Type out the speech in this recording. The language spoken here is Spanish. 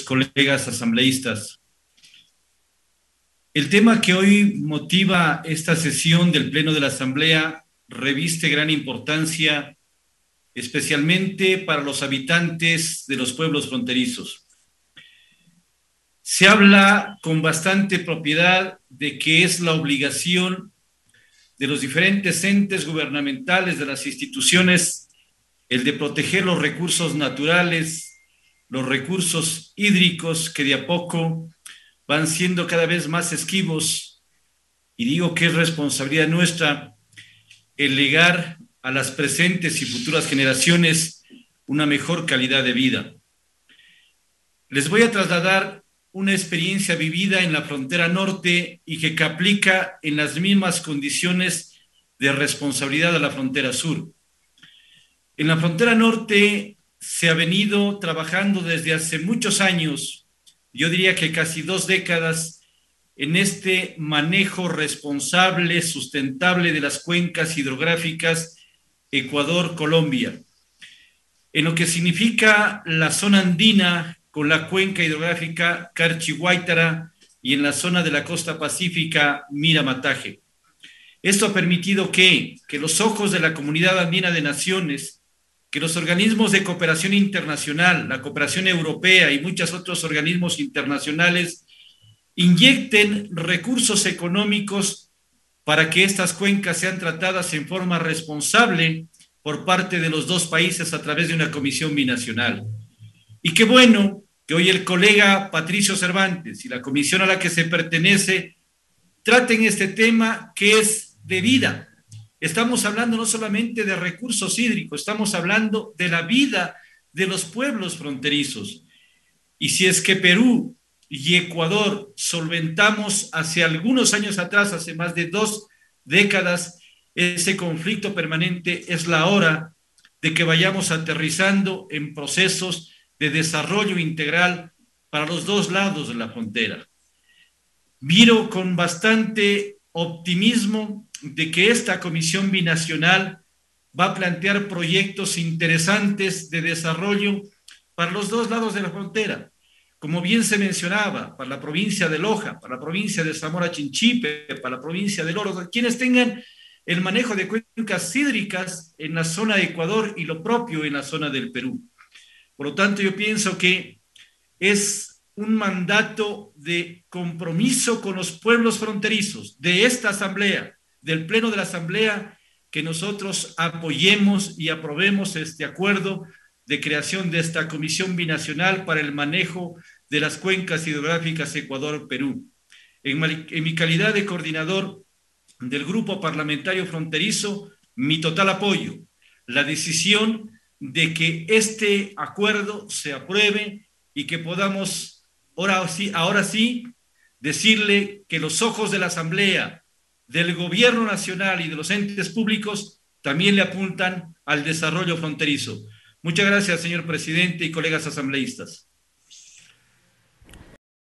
colegas asambleístas. El tema que hoy motiva esta sesión del Pleno de la Asamblea reviste gran importancia, especialmente para los habitantes de los pueblos fronterizos. Se habla con bastante propiedad de que es la obligación de los diferentes entes gubernamentales, de las instituciones, el de proteger los recursos naturales, los recursos hídricos que de a poco van siendo cada vez más esquivos, y digo que es responsabilidad nuestra el legar a las presentes y futuras generaciones una mejor calidad de vida. Les voy a trasladar una experiencia vivida en la frontera norte y que aplica en las mismas condiciones de responsabilidad a la frontera sur. En la frontera norte se ha venido trabajando desde hace muchos años, yo diría que casi 2 décadas, en este manejo responsable, sustentable de las cuencas hidrográficas Ecuador-Colombia, en lo que significa la zona andina con la cuenca hidrográfica Carchi-Guaitara y en la zona de la costa pacífica Mira-Mataje. Esto ha permitido que los ojos de la Comunidad Andina de Naciones, que los organismos de cooperación internacional, la cooperación europea y muchos otros organismos internacionales inyecten recursos económicos para que estas cuencas sean tratadas en forma responsable por parte de los dos países a través de una comisión binacional. Y qué bueno que hoy el colega Patricio Cervantes y la comisión a la que se pertenece traten este tema que es de vida. Estamos hablando no solamente de recursos hídricos, estamos hablando de la vida de los pueblos fronterizos. Y si es que Perú y Ecuador solventamos hace algunos años atrás, hace más de 2 décadas, ese conflicto permanente, es la hora de que vayamos aterrizando en procesos de desarrollo integral para los dos lados de la frontera. Miro con bastante optimismo de que esta comisión binacional va a plantear proyectos interesantes de desarrollo para los dos lados de la frontera. Como bien se mencionaba, para la provincia de Loja, para la provincia de Zamora Chinchipe, para la provincia de Loro, quienes tengan el manejo de cuencas hídricas en la zona de Ecuador y lo propio en la zona del Perú. Por lo tanto, yo pienso que es un mandato de compromiso con los pueblos fronterizos de esta asamblea, del Pleno de la Asamblea, que nosotros apoyemos y aprobemos este acuerdo de creación de esta comisión binacional para el manejo de las cuencas hidrográficas Ecuador-Perú. En mi calidad de coordinador del Grupo Parlamentario Fronterizo, mi total apoyo, la decisión de que este acuerdo se apruebe y que podamos ahora sí decirle que los ojos de la Asamblea, del Gobierno Nacional y de los entes públicos también le apuntan al desarrollo fronterizo. Muchas gracias, señor presidente y colegas asambleístas.